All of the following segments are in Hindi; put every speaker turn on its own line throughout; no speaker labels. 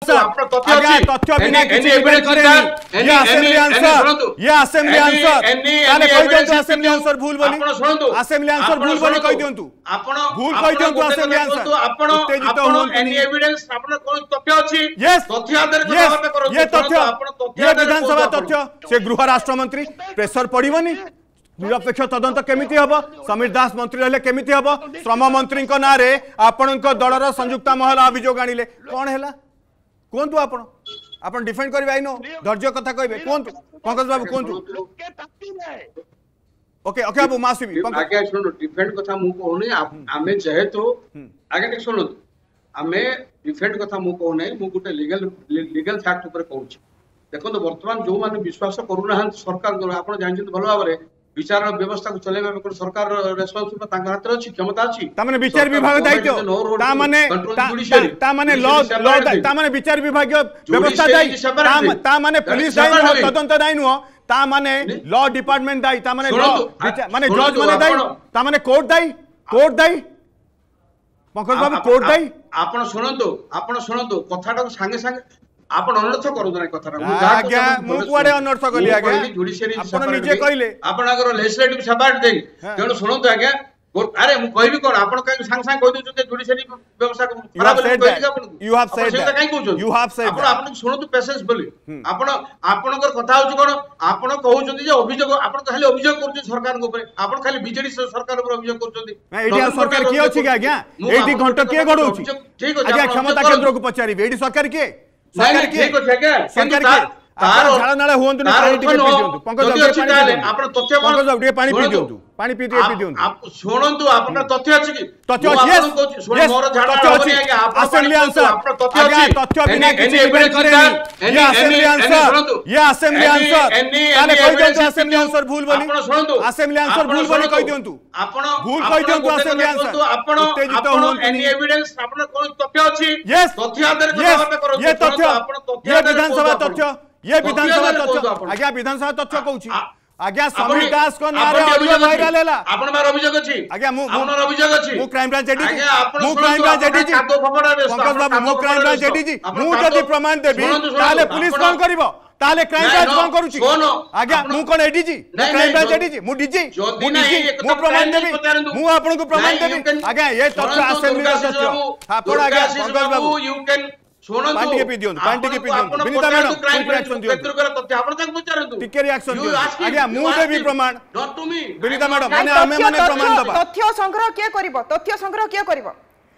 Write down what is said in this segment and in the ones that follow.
तथ्य बिना किसी एविडेंस करेनी ये असेंबली आंसर ताले कहि दियंतु असेंबली आंसर भूल बोली असेंबली आंसर भूल बोली कहि दियंतु
आपण
भूल कहि दियंतु असेंबली आंसर
आपण
उत्तेजित होन
एनी एविडेंस आपण कोन तथ्य अछि तथ्य आधार
को ये तथ्य ये विधानसभा तथ्य से गृह राष्ट्र मंत्री प्रेशर पड़िबनी निरपेक्ष तदंत केमिति हबो समीर दास मंत्री रहले केमिति हबो श्रम मंत्री को नारे आपनक दलर संयुक्त महल अभियोग आनिले कोन हैला कोंतु आपण डिफेंड करबे आइनो धैर्य कथा कहबे कोंतु पंकज बाबू कोंतु ओके ओके बाबू मासीबी
आगे सुनो डिफेंड कथा मु कहउनी आमे जेहेतु आगे टिक सुनो आमे डिफेंड कथा मु कहउनी मु गुटे लीगल फैक्ट ऊपर कहउची देखो तो वर्तमान जो माने विश्वास करूना सरकार आपण जानछन भलो भाबरे विचार व्यवस्था को चलेबा में सरकार रेस्पोंसिबल तांका हाथ अछि क्षमता अछि
ता माने विचार विभाग दायित्व ता माने लॉ ता माने विचार विभाग व्यवस्था दायी ता माने पुलिस दायी तदंत दायी नु ता माने लॉ डिपार्टमेंट दायी ता माने लॉ माने जज माने दायी ता माने कोर्ट दायी पंकज बाबू कोर्ट दायी
आपण सुनंतु कथाटा संगे संगे आपण अनर्थ करू ना कथाटा
आज्ञा मु कुआडे अनर्थ कली आज्ञा आपण निजे कहिले
आपण अगर लेजिस्लेटिव सपोर्ट देई तेणु सुनंतु आज्ञा अरे मु कहबी कोन आपण कहि संग संग कहि दउ जुडिशियरी व्यवस्था खराब
यू हैव सेड दैट
आपण सुनंतु पेशेंस बोली आपणकर कथा होछ कोन आपण कहउछन जे अभियोग आपण खाली अभियोग करछ सरकार को ऊपर आपण खाली बीजेडी सरकार ऊपर अभियोग करछन
एडी सरकार की अछि कि आज्ञा एडी घंटा के गडउछि ठीक अछि आज्ञा क्षमता केंद्र को पचारिबे एडी सरकार के सरकार के तार झाड़नाळे होंतु ना पानी टिके पी दियंतु पंकज बाबू पानी पी दियंतु पानी पी दियंतु
आप सुनंतु आपन तथ्य अछि कि
तथ्य अछि सुन मोर झाड़ा होनी है आप असेंबली आंसर तथ्य बिना किसी एविडेंस करेनी ये असेंबली आंसर ताले कहि दियंतु असेंबली आंसर भूल बोली असेंबली आंसर भूल बोली कहि दियंतु
आपण
भूल कहि दियंतु असेंबली आंसर
आपण उत्तेजित होन एनी एविडेंस आपण कोन तथ्य अछि तथ्य आधार को
ये तथ्य ये विधानसभा तथ्य ये विधानसभा तथ्य आज्ञा विधानसभा तथ्य कहउछि आज्ञा समीर दास को नारे ऑडियो वायरल हैला
आपण मार अभियोग अछि
आज्ञा
आपनर अभियोग अछि
मु क्राइम ब्रांच एडीजी मु क्राइम ब्रांच एडीजी पंकज बाबू मु क्राइम ब्रांच एडीजी मु जदी प्रमाण देबी ताले पुलिस कोन करिवो ताले क्राइम ब्रांच कोन करूछि आज्ञा मु कोन एडीजी क्राइम ब्रांच एडीजी मु डीजी मु प्रमाण देबी मु आपन को प्रमाण देबी आज्ञा ये तथ्य असेंबली तथ्य आपण आज्ञा पंकज बाबू
यू कैन
पानी के पी दियंतु विनीता मैडम क्विक रिएक्शन दियंतु
आपण तक पचारंतु
टिके रिएक्शन दियंतु आज्ञा मु देबी प्रमाण
not to me
Vinita madam माने आमे प्रमाण दबा
तथ्य संग्रह के करिवो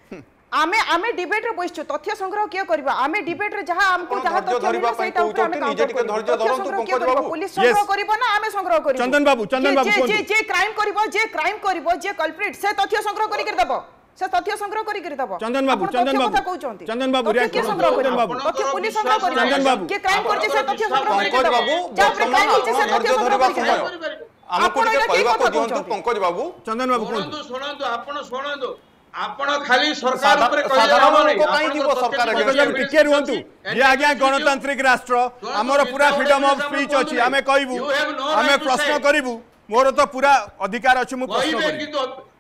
आमे डिबेट रे बइछु तथ्य संग्रह के करबा आमे डिबेट रे जहां हमको जहां तथ्य मिले सेटा ऊपर आमे निजे टिके धैर्य धरंतु पंकज बाबू पुलिस संग्रह करबो ना आमे संग्रह करबो
चंदन बाबू
जे क्राइम करबो जे कल्प्रिट से तथ्य संग्रह करि कर दबो से तथ्य संग्रह करि कर दबो
चंदन बाबू चंदन बाबू
रिएक्ट चंदन बाबू तथ्य पुलिस संग्रह करि चंदन बाबू के क्राइम करछि से तथ्य संग्रह करि कर दबो जब क्राइम होछि से तथ्य संग्रह करि कर दबो
हमको टिके कहबा को दियंतु पंकज बाबू
चंदन बाबू
सुनंतु आपण सुनंतु आपण खाली सरकार ऊपर साधारण
को काई दिबो सरकार
के टिके रुहंतु ये आज्ञा गणतांत्रिक राष्ट्र हमर पूरा फ्रीडम ऑफ स्पीच अछि हमें कहबू हमें प्रश्न करिवु मोर तो पूरा अधिकार अछि मु प्रश्न करिवु